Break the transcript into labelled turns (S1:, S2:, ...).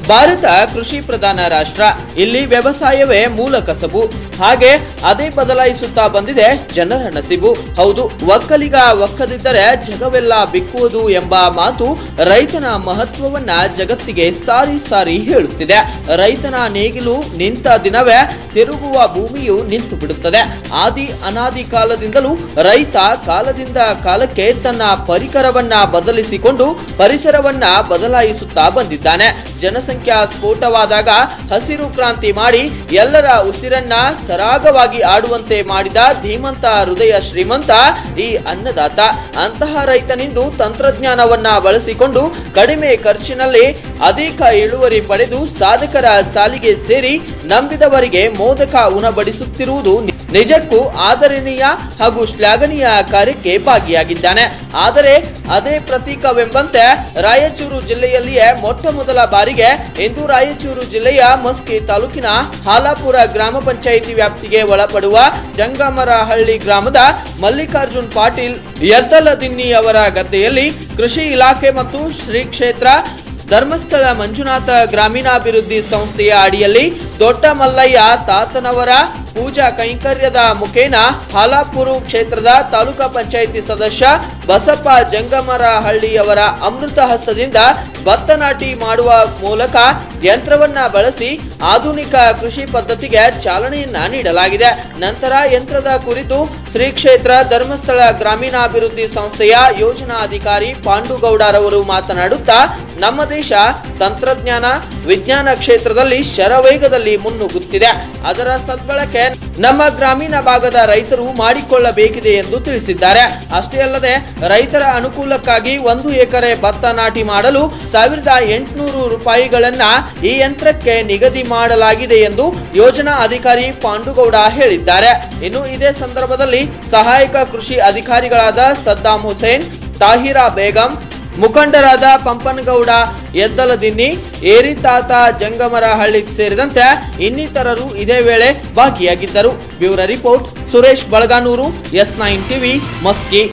S1: ಭಾರತ ಕೃಷಿ ಪ್ರಧಾನ ರಾಷ್ಟ್ರ. ಇಲ್ಲಿ ವ್ಯವಸಾಯವೇ ಮೂಲ ಕಸಬು. ಹಾಗೆ ಅದೇ ಬದಲಾಯಿಸುತ್ತಾ ಬಂದಿದೆ ಜನರ ನಸಿಬು. ಹೌದು, ಒಕ್ಕಲಿಗ ಒಕ್ಕದಿದ್ದರೆ ಜಗವೆಲ್ಲ ಬಿಕ್ಕುವುದು ಎಂಬ ಮಾತು ರೈತನ ಮಹತ್ವವನ್ನ ಜಗತ್ತಿಗೆ ಸಾರಿ ಸಾರಿ ಹೇಳುತ್ತಿದೆ. ರೈತನ ನೇಗಿಲು ನಿಂತ ದಿನವೇ ತಿರುಗುವ ಭೂಮಿಯು ನಿಂತು ಬಿಡುತ್ತದೆ. ಆದಿ ಅನಾದಿ ಕಾಲದಿಂದಲೂ ರೈತ ಕಾಲದಿಂದ ಕಾಲಕ್ಕೆ ತನ್ನ ಪರಿಕರವನ್ನ ಬದಲಿಸಿಕೊಂಡು ಪರಿಸರವನ್ನ ಬದಲಾಯಿಸುತ್ತಾ ಬಂದಿದ್ದಾನೆ. ಜನಸಂಖ್ಯಾ ಸ್ಫೋಟವಾದಾಗ ಹಸಿರು ಕ್ರಾಂತಿ ಮಾಡಿ ಎಲ್ಲರ ಉಸಿರನ್ನ ಸರಾಗವಾಗಿ ಆಡುವಂತೆ ಮಾಡಿದ ಧೀಮಂತ ಹೃದಯ ಶ್ರೀಮಂತ ಈ ಅನ್ನದಾತ. ಅಂತಹ ರೈತನಿಂದು ತಂತ್ರಜ್ಞಾನವನ್ನ ಬಳಸಿಕೊಂಡು ಕಡಿಮೆ ಖರ್ಚಿನಲ್ಲಿ ಅಧಿಕ ಇಳುವರಿ ಪಡೆದು ಸಾಧಕರ ಸಾಲಿಗೆ ಸೇರಿ ನಂಬಿದವರಿಗೆ ಮೋದಕ ಉಣಬಡಿಸುತ್ತಿರುವುದು ನಿಜಕ್ಕೂ ಆದರಣೀಯ ಹಾಗೂ ಶ್ಲಾಘನೀಯ ಕಾರ್ಯಕ್ಕೆ ಭಾಗಿಯಾಗಿದ್ದಾನೆ. ಆದರೆ ಅದೇ ಪ್ರತೀಕವೆಂಬಂತೆ ರಾಯಚೂರು ಜಿಲ್ಲೆಯಲ್ಲಿಯೇ ಮೊಟ್ಟ ಮೊದಲ ಬಾರಿಗೆ ಇಂದು ರಾಯಚೂರು ಜಿಲ್ಲೆಯ ಮಸ್ಕಿ ತಾಲೂಕಿನ ಹಾಲಾಪುರ ಗ್ರಾಮ ಪಂಚಾಯಿತಿ ವ್ಯಾಪ್ತಿಗೆ ಒಳಪಡುವ ಜಂಗಮರಹಳ್ಳಿ ಗ್ರಾಮದ ಮಲ್ಲಿಕಾರ್ಜುನ್ ಪಾಟೀಲ್ ಯದ್ದಲದಿನ್ನಿ ಅವರ ಗದ್ದೆಯಲ್ಲಿ ಕೃಷಿ ಇಲಾಖೆ ಮತ್ತು ಶ್ರೀ ಕ್ಷೇತ್ರ ಧರ್ಮಸ್ಥಳ ಮಂಜುನಾಥ ಗ್ರಾಮೀಣಾಭಿವೃದ್ಧಿ ಸಂಸ್ಥೆಯ ಅಡಿಯಲ್ಲಿ ದೊಡ್ಡ ಮಲ್ಲಯ್ಯ ತಾತನವರ ಪೂಜಾ ಕೈಂಕರ್ಯದ ಮುಖೇನ ಹಾಲಾಪುರ ಕ್ಷೇತ್ರದ ತಾಲೂಕಾ ಪಂಚಾಯಿತಿ ಸದಸ್ಯ ಬಸಪ್ಪ ಜಂಗಮರಹಳ್ಳಿಯವರ ಅಮೃತ ಹಸ್ತದಿಂದ ಭತ್ತ ನಾಟಿ ಮಾಡುವ ಮೂಲಕ ಯಂತ್ರವನ್ನ ಬಳಸಿ ಆಧುನಿಕ ಕೃಷಿ ಪದ್ಧತಿಗೆ ಚಾಲನೆಯನ್ನ ನೀಡಲಾಗಿದೆ. ನಂತರ ಯಂತ್ರದ ಕುರಿತು ಶ್ರೀ ಕ್ಷೇತ್ರ ಧರ್ಮಸ್ಥಳ ಗ್ರಾಮೀಣಾಭಿವೃದ್ಧಿ ಸಂಸ್ಥೆಯ ಯೋಜನಾ ಅಧಿಕಾರಿ ಪಾಂಡುಗೌಡರವರು ಮಾತನಾಡುತ್ತಾ, ನಮ್ಮ ದೇಶ ತಂತ್ರಜ್ಞಾನ ವಿಜ್ಞಾನ ಕ್ಷೇತ್ರದಲ್ಲಿ ಶರವೇಗದಲ್ಲಿ ಮುನ್ನುಗ್ಗುತ್ತಿದೆ. ಅದರ ಸದ್ಬಳಕೆ ನಮ್ಮ ಗ್ರಾಮೀಣ ಭಾಗದ ರೈತರು ಮಾಡಿಕೊಳ್ಳಬೇಕಿದೆ ಎಂದು ತಿಳಿಸಿದ್ದಾರೆ. ಅಷ್ಟೇ ಅಲ್ಲದೆ ರೈತರ ಅನುಕೂಲಕ್ಕಾಗಿ 1 ಎಕರೆ ಭತ್ತ ನಾಟಿ ಮಾಡಲು 1800 ರೂಪಾಯಿಗಳನ್ನ ಈ ಯಂತ್ರಕ್ಕೆ ನಿಗದಿ ಮಾಡಲಾಗಿದೆ ಎಂದು ಯೋಜನಾ ಅಧಿಕಾರಿ ಪಾಂಡುಗೌಡ ಹೇಳಿದ್ದಾರೆ. ಇನ್ನು ಇದೇ ಸಂದರ್ಭದಲ್ಲಿ ಸಹಾಯಕ ಕೃಷಿ ಅಧಿಕಾರಿಗಳಾದ ಸದ್ದಾಂ ಹುಸೇನ್, ತಾಹಿರಾ ಬೇಗಂ, ಮುಖಂಡರಾದ ಪಂಪನಗೌಡ ಯದ್ದಲದಿನ್ನಿ, ಏರಿತಾತ ಜಂಗಮರಹಳ್ಳಿ ಸೇರಿದಂತೆ ಇನ್ನಿತರರು ಇದೇ ವೇಳೆ ಭಾಗಿಯಾಗಿದ್ದರು. Bureau report Suresh Balaganur, S9 TV, Maski.